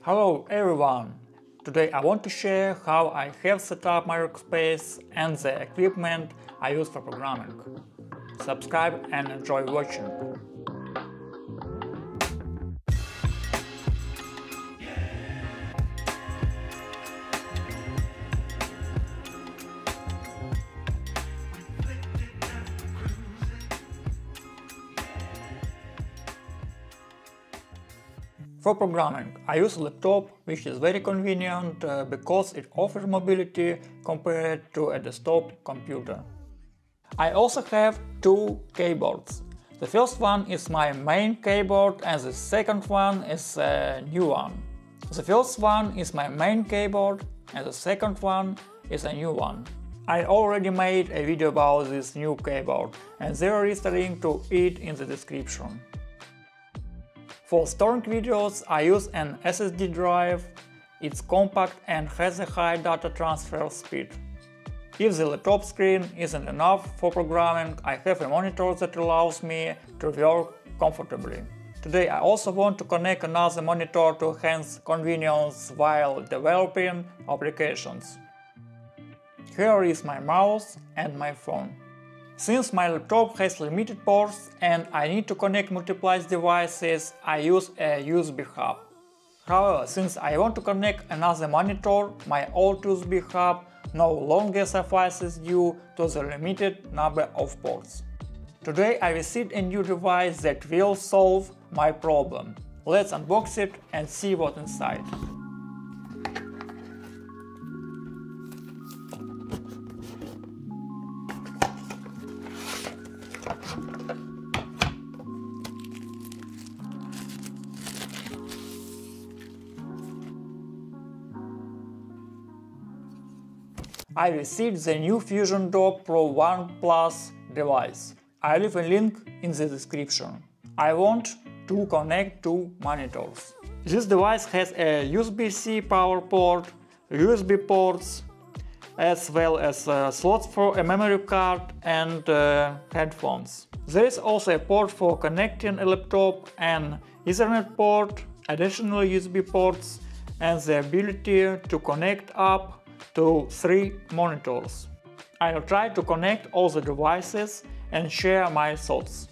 Hello everyone! Today I want to share how I have set up my workspace and the equipment I use for programming. Subscribe and enjoy watching. For programming, I use a laptop, which is very convenient because it offers mobility compared to a desktop computer. I also have two keyboards. The first one is my main keyboard and the second one is a new one. The first one is my main keyboard and the second one is a new one. I already made a video about this new keyboard and there is a link to it in the description. For storing videos, I use an SSD drive. It's compact and has a high data transfer speed. If the laptop screen isn't enough for programming, I have a monitor that allows me to work comfortably. Today I also want to connect another monitor to enhance convenience while developing applications. Here is my mouse and my phone. Since my laptop has limited ports and I need to connect multiple devices, I use a USB hub. However, since I want to connect another monitor, my old USB hub no longer suffices due to the limited number of ports. Today I received a new device that will solve my problem. Let's unbox it and see what's inside. I received the new Fusion Dock Pro 1 Plus device. I leave a link in the description. I want to connect two monitors. This device has a USB-C power port, USB ports, as well as slots for a memory card and headphones. There is also a port for connecting a laptop, an Ethernet port, additional USB ports, and the ability to connect up to 3 monitors. I'll try to connect all the devices and share my thoughts.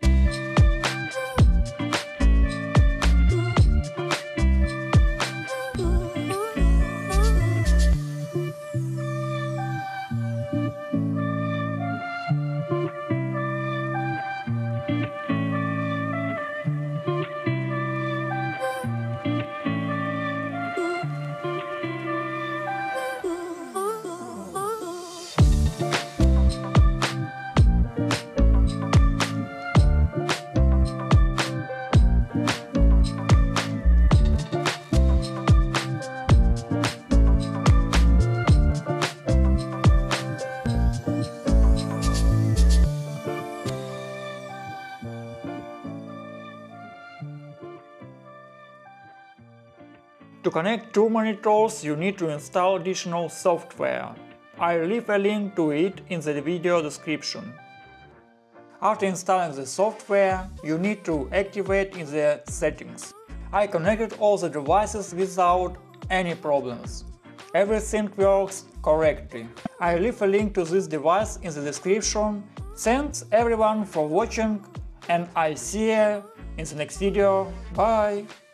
To connect two monitors, you need to install additional software. I'll leave a link to it in the video description. After installing the software, you need to activate in the settings. I connected all the devices without any problems. Everything works correctly. I'll leave a link to this device in the description. Thanks everyone for watching and I see you in the next video. Bye!